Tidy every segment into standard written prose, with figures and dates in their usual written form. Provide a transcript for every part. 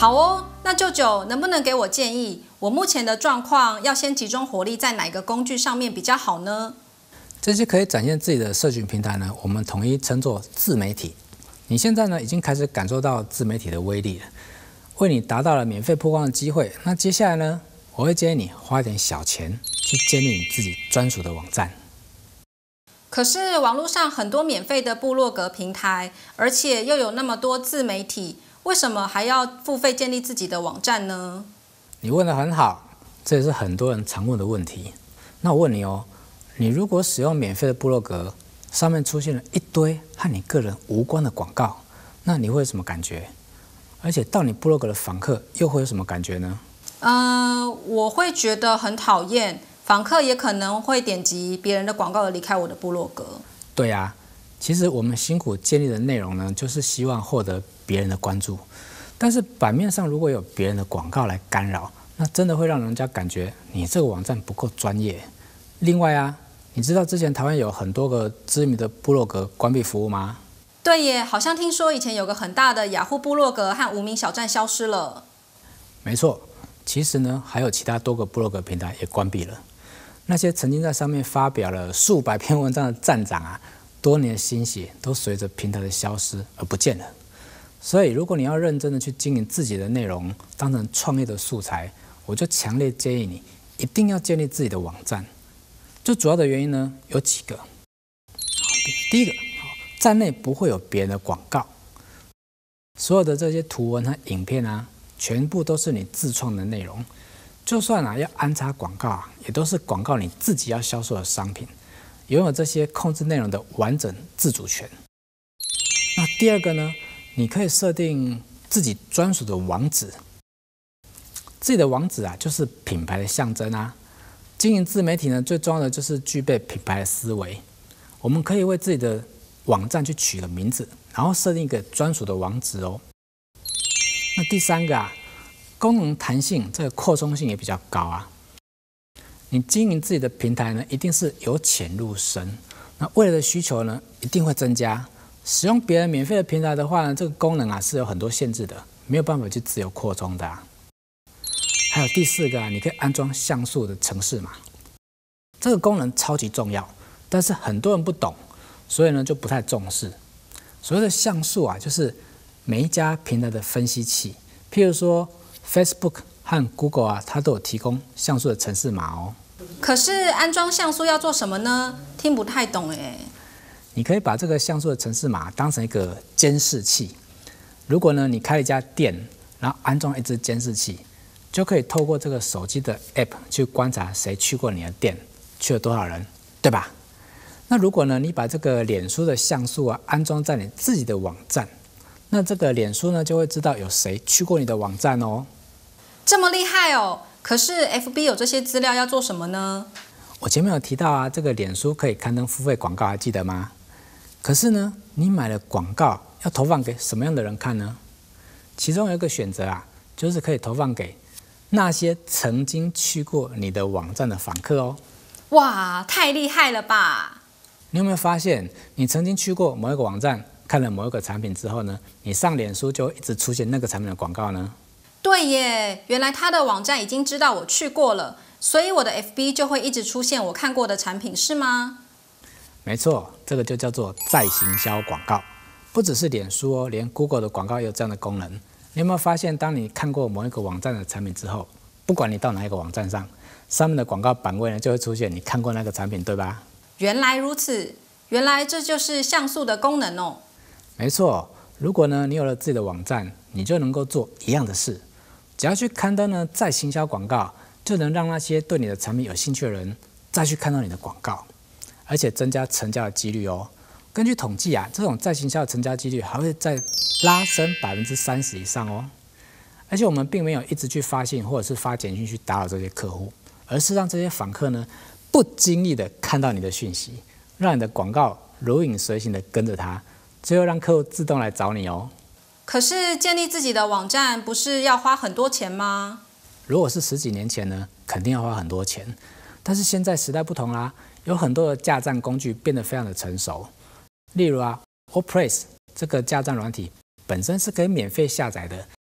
好哦，那舅舅能不能给我建议？我目前的状况要先集中火力在哪个工具上面比较好呢？ 这些可以展现自己的社群平台呢，我们统一称作自媒体。你现在呢已经开始感受到自媒体的威力了，为你达到了免费曝光的机会。那接下来呢，我会建议你花一点小钱去建立你自己专属的网站。 可是网络上很多免费的部落格平台，而且又有那么多自媒体，为什么还要付费建立自己的网站呢？ 你问得很好，这也是很多人常问的问题。那我问你哦，你如果使用免费的部落格，上面出现了一堆和你个人无关的广告，那你会有什么感觉？而且到你部落格的访客又会有什么感觉呢？ 我会觉得很讨厌，访客也可能会点击别人的广告而离开我的部落格。 对啊，其实我们辛苦建立的内容呢，就是希望获得别人的关注。但是版面上如果有别人的广告来干扰，那真的会让人家感觉你这个网站不够专业。另外啊，你知道之前台湾有很多个知名的部落格关闭服务吗？ 对耶，好像听说以前有个很大的雅虎部落格和无名小站消失了。 没错，其实呢还有其他多个部落格平台也关闭了。那些曾经在上面发表了数百篇文章的站长啊，多年的心血都随着平台的消失而不见了。所以如果你要认真的去经营自己的内容，当成创业的素材，我就强烈建议你一定要建立自己的网站。最主要的原因呢有几个。第一个，站内不会有别人的广告，所有的这些图文和影片啊，全部都是你自创的内容。就算要安插广告也都是广告你自己要销售的商品，拥有这些控制内容的完整自主权。那第二个呢，你可以设定自己专属的网址。自己的网址啊，就是品牌的象征啊。经营自媒体呢，最重要的就是具备品牌的思维。我们可以为自己的网站去取个名字，然后设定一个专属的网址哦。那第三个啊，功能弹性，这个扩充性也比较高啊。你经营自己的平台呢，一定是由浅入深。那未来的需求呢，一定会增加。使用别人免费的平台的话呢，这个功能啊是有很多限制的，没有办法去自由扩充的啊。还有第四个啊，你可以安装像素的程式码，这个功能超级重要，但是很多人不懂，所以呢就不太重视。所谓的像素啊，就是每一家平台的分析器，譬如说 Facebook 和 Google 啊，它都有提供像素的程式码哦。 可是安装像素要做什么呢？听不太懂哎。 你可以把这个像素的程式码当成一个监视器。如果呢你开了一家店，然后安装一支监视器，就可以透过这个手机的 App 去观察谁去过你的店，去了多少人，对吧？那如果呢你把这个脸书的像素啊安装在你自己的网站，那这个脸书呢就会知道有谁去过你的网站哦。 这么厉害哦！可是 FB 有这些资料要做什么呢？ 我前面有提到啊，这个脸书可以刊登付费广告，还记得吗？可是呢，你买了广告要投放给什么样的人看呢？其中有一个选择啊，就是可以投放给那些曾经去过你的网站的访客哦。 哇，太厉害了吧！ 你有没有发现，你曾经去过某一个网站，看了某一个产品之后呢，你上脸书就一直出现那个产品的广告呢？ 对耶，原来他的网站已经知道我去过了，所以我的 FB 就会一直出现我看过的产品，是吗？ 没错，这个就叫做再行销广告。不只是脸书哦，连 Google 的广告也有这样的功能。你有没有发现，当你看过某一个网站的产品之后，不管你到哪一个网站上，上面的广告版位呢就会出现你看过那个产品，对吧？ 原来如此，原来这就是像素的功能哦。 没错，如果呢你有了自己的网站，你就能够做一样的事，只要去刊登呢再行销广告，就能让那些对你的产品有兴趣的人再去看到你的广告，而且增加成交的几率哦。根据统计啊，这种再行销的成交几率还会再拉升30%以上哦。而且我们并没有一直去发信或者是发简讯去打扰这些客户，而是让这些访客呢不经意的看到你的讯息，让你的广告如影随形的跟着他，最后让客户自动来找你哦。 可是建立自己的网站不是要花很多钱吗？ 如果是10几年前呢，肯定要花很多钱。但是现在时代不同啦，有很多的架站工具变得非常的成熟。例如啊 ，WordPress 这个架站软体本身是可以免费下载的，只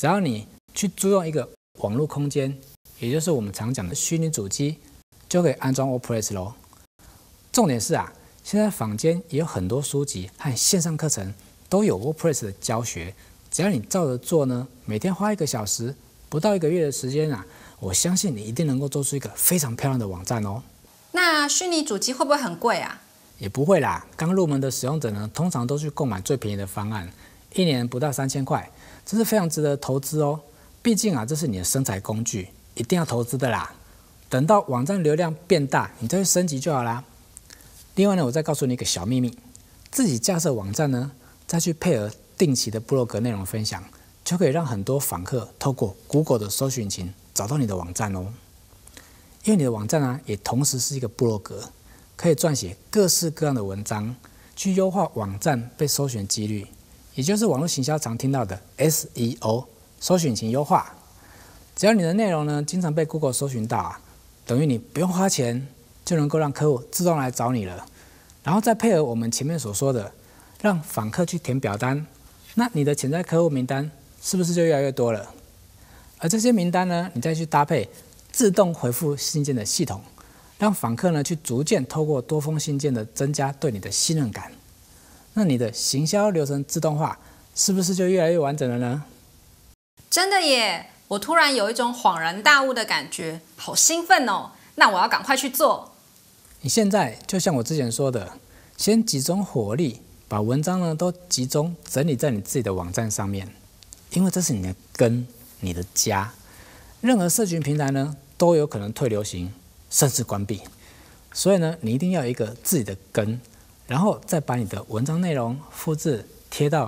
只要你去租用一个网络空间，也就是我们常讲的虚拟主机，就可以安装 WordPress 咯。重点是啊，现在坊间也有很多书籍和线上课程都有 WordPress 的教学，只要你照着做呢，每天花1个小时，不到1个月的时间啊，我相信你一定能够做出一个非常漂亮的网站哦。 那虚拟主机会不会很贵啊？ 也不会啦，刚入门的使用者呢，通常都去购买最便宜的方案，1年不到3000块，这是非常值得投资哦。毕竟啊，这是你的生财工具，一定要投资的啦。等到网站流量变大，你再去升级就好啦。另外呢，我再告诉你一个小秘密，自己架设网站呢，再去配合定期的部落格内容分享，就可以让很多访客透过 Google 的搜寻引擎找到你的网站哦。因为你的网站啊，也同时是一个部落格，可以撰写各式各样的文章，去优化网站被搜寻几率，也就是网络行销常听到的 SEO 搜寻引擎优化。只要你的内容呢，经常被 Google 搜寻到啊，等于你不用花钱就能够让客户自动来找你了。然后再配合我们前面所说的，让访客去填表单，那你的潜在客户名单是不是就越来越多了？而这些名单呢，你再去搭配自动回复信件的系统，让访客呢去逐渐透过多封信件的增加对你的信任感，那你的行销流程自动化是不是就越来越完整了呢？ 真的耶！我突然有一种恍然大悟的感觉，好兴奋哦！那我要赶快去做。 你现在就像我之前说的，先集中火力，把文章呢都集中整理在你自己的网站上面，因为这是你的根，你的家。任何社群平台呢都有可能退流行，甚至关闭。所以呢，你一定要有一个自己的根，然后再把你的文章内容复制贴到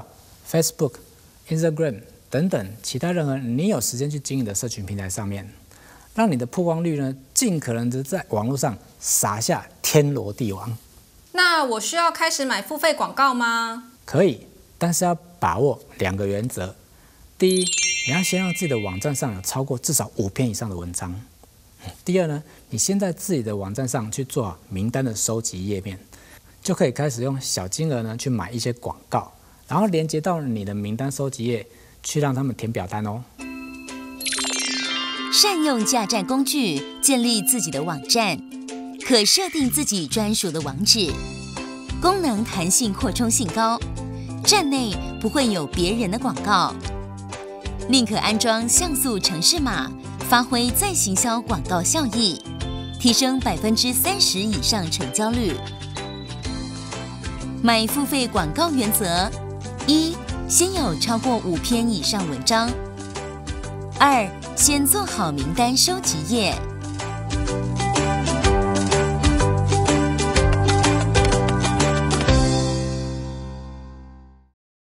Facebook、Instagram 等等其他任何你有时间去经营的社群平台上面，让你的曝光率呢尽可能的在网络上撒下天罗地网。 那我需要开始买付费广告吗？ 可以，但是要把握2个原则。第一，你要先让自己的网站上有超过至少5篇以上的文章。第二呢，你先在自己的网站上去做好名单的收集页面，就可以开始用小金额呢去买一些广告，然后连接到你的名单收集页，去让他们填表单哦。 善用架站工具，建立自己的网站，可设定自己专属的网址，功能弹性扩充性高，站内不会有别人的广告。另可安装像素程式码，发挥再行销广告效益，提升30%以上成交率。买付费广告原则：一、先有超过5篇以上文章；二、先做好名单收集页；